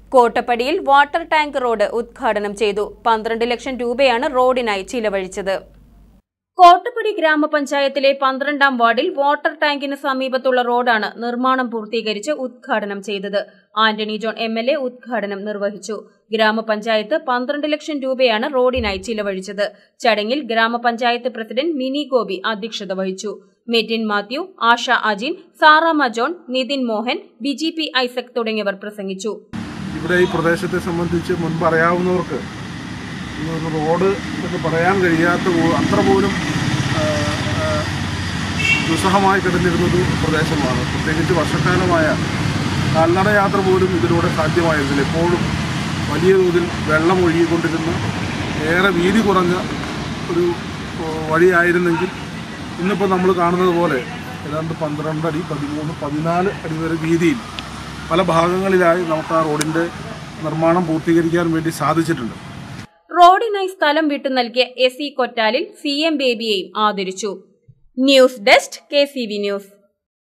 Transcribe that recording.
കോട്ടപ്പടിയിൽ water tank road ഉദ്ഘാടനം ചെയ്തു. 12 ലക്ഷം രൂപയാണ് റോഡിനായി ചിലവഴിച്ചത്. കോട്ടപ്പടി ഗ്രാമപഞ്ചായത്തിലെ 12ാം വാർഡിൽ വാട്ടർ ടാങ്കിന് സമീപത്തുള്ള റോഡാണ് നിർമ്മാണം പൂർത്തീകരിച്ച് ഉദ്ഘാടനം ചെയ്തത്. ആന്റണി ജോൺ MLA ഉദ്ഘാടനം നിർവഹിച്ചു. ഗ്രാമപഞ്ചായത്ത് 12 ലക്ഷം രൂപയാണ് റോഡിനായി ചിലവഴിച്ചത്. ചടങ്ങിൽ ഗ്രാമപഞ്ചായത്ത് പ്രസിഡന്റ് മിനി ഗോപി അധ്യക്ഷത വഹിച്ചു. Metin Mathew, Asha Ajin, Sarama John, Nithin Mohan, BGP Isaac തുടങ്ങിയവർ പ്രസംഗിച്ചു. ഇവിടെ ഈ പ്രദേശത്തെ സംബന്ധിച്ച് മുൻപ് അറിയാവുന്നവർക്ക് ഒരു റോഡ് എന്ന് പറയാൻ കഴിയാത്ത അത്ര പോലും ദുസ്സഹമായി കിടന്നിരുന്നൊരു പ്രദേശമാണ്. പ്രത്യേകിച്ച് വർഷക്കാലമായ കാൽനട യാത്ര പോലും ഇതിലൂടെ സാധ്യമായിരുന്നില്ല. എപ്പോഴും വലിയ തോതിൽ വെള്ളം ഒഴുകിക്കൊണ്ടിരുന്ന ഏറെ വീതി കുറഞ്ഞ ഒരു വഴിയായിരുന്നെങ്കിൽ ഇന്നിപ്പോൾ നമ്മൾ കാണുന്നത് പോലെ ഏതാണ്ട് 12 അടി, 13, 14 അടി വരെ വീതിയിൽ പല ഭാഗങ്ങളിലായി നമുക്ക് ആ റോഡിൻ്റെ നിർമ്മാണം പൂർത്തീകരിക്കാൻ വേണ്ടി സാധിച്ചിട്ടുണ്ട്. റോഡിനായി സ്ഥലം വിട്ടു നൽകിയ SE കൊറ്റാലിൽ CM ബേബിയെയും ആദരിച്ചു. News desk KCV news.